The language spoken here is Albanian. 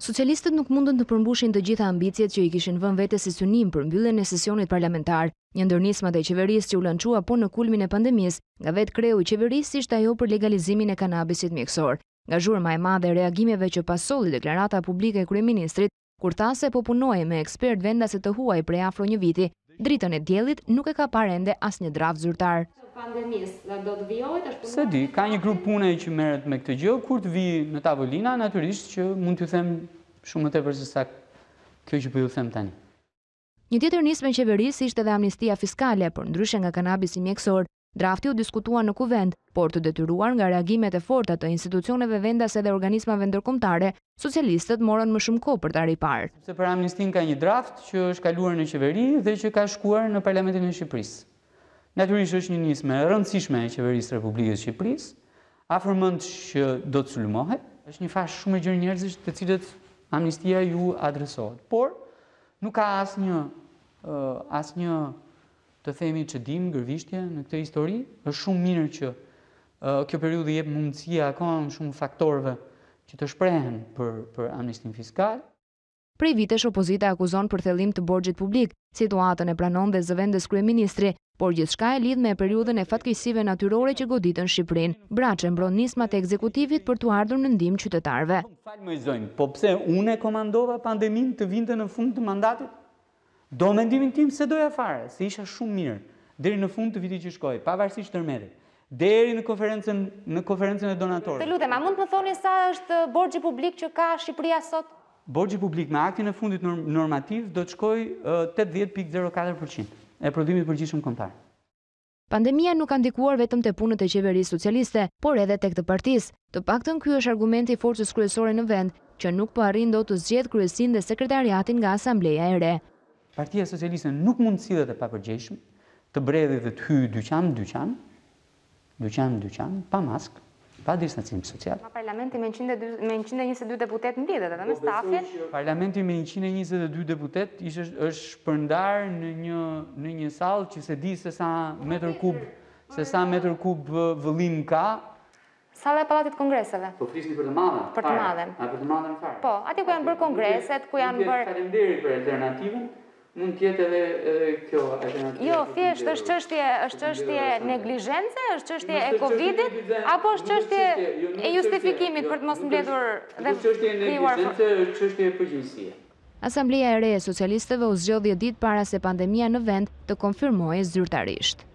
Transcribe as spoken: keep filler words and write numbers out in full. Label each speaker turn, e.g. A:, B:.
A: Socialistët nuk mundën të përmbushin të gjitha ambicjet që i kishin vënë vetes si synim për mbylljen e sesionit parlamentar. Një ndër nismat e qeverisë që u lançua po në kulmin e pandemisë, nga vetë kreu i qeverisë ishte ajo për legalizimin e kanabisit mjekësor. Nga zhurma e madhe e reagimeve që pasolli deklarata publike e kryeministrit, kur tha se po punoi me ekspert vendase të huaj prej afro një viti, dritën e diellit nuk e ka parë ende asnjë draft zyrtar.
B: Se di, ka një grup pune që merret me këtë gjë, kur të vi në tavolina, natyrisht që mund t'ju them shumë më tepër se sa kjo që po ju them tani.
A: Një tjetër nismë e qeverisë ishte edhe amnistia fiskale, por ndryshe nga kanabisi mjekësor, drafti u diskutua në kuvend, por të detyruar nga reagimet e forta të institucioneve vendase dhe organismave ndërkombëtare, socialistët morën më shumë kohë për ta riparë.
B: Se për amnistinë ka një draft që është kaluar në qeveri dhe që ka shkuar në Parlamentin e Shqipërisë. Natyrisht është një nismë e rëndësishme e qeverisë Republikës Shqipërisë, afërmend që do të sulmohet, është një fashë shumë e gjerë njerëzish të cilët amnistia ju adresohet. Por nuk ka asnjë uh, asnjë të themi që dim gërvishtje në këtë histori. Është shumë mirë që uh, kjo periudhë jep mundësia akoma shumë faktorëve që të shprehen për për amnistinë fiskale.
A: Prej vitesh opozita akuzon për thellim të borxhit publik, situatën e pranon dhe zëvendëskryeministri, por gjithçka e lidh me periudhën e fatkeqësive natyrore që goditën Shqipërinë. Braçe mbron nismat e ekzekutivit për t'u ardhur në ndihmë qytetarëve.
B: Fal më zojnë, po pse unë e komandova pandeminë të vinte në fund të mandatit? Do mendimin tim se doja fare, se isha shumë mirë deri në fund të vitit që shkoi, pavarësisht tërmetit. Deri në konferencën në konferencën e donatorëve.
C: Të lutem, a mund të më thoni sa është borxhi publik që ka Shqipëria sot?
B: Borxhi publik me aktin e fundit normativ do të shkojë tetëdhjetë pikë zero katër përqind e prodhimit përgjithshëm kombëtar.
A: Pandemia nuk ka ndikuar vetëm te punët e qeverisë socialiste, por edhe tek të partisë. Të paktën ky është argumenti i forcës kryesore në vend, që nuk po arrin dot të zgjedhë kryesinë dhe sekretariatin nga asambleja e re.
B: Partia Socialiste nuk mund të sillet e papërgjegjshme, të bredhë dhe të hyjë dyqan dyqan, dyqan dyqan, pa maskë, pa distancim social.
C: Ma parlamenti me njëqind e njëzet e dy deputet mblidhet edhe me stafin.
B: Parlamenti me njëqind e njëzet e dy deputet ishte është shpërndar në një në një sallë që se di se sa metër kub, se sa metër kub vëllim ka.
C: Salla e Pallatit Kongreseve.
B: Po flisni për të madhen.
C: Për të madhen.
B: A për të madhen fare.
C: Po, aty ku janë bërë kongreset, ku janë bërë.
B: Faleminderit për alternativën. Mund të jetë edhe edhe kjo alternativë.
C: Jo, thjesht është çështje, është çështje neglizhence, është çështje e Covidit, apo është çështje e justifikimit për të mos mbledhur dhe
B: çështje e neglizhence, është çështje e përgjegjësie.
A: Asambleja e re e socialistëve u zgjodhi ditë para se pandemia në vend të konfirmohej zyrtarisht.